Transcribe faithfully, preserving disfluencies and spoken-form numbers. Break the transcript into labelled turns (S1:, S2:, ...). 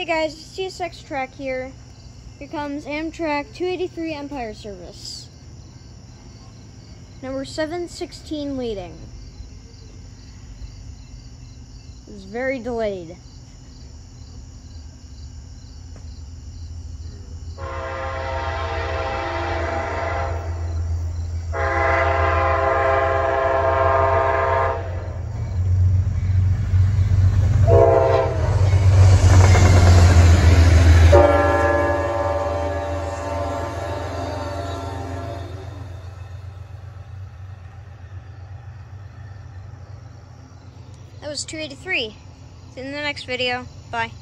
S1: Hey guys, C S X track here. Here comes Amtrak two eighty-three Empire Service. Number seven sixteen leading. It's very delayed. That was two eighty-three. See you in the next video. Bye.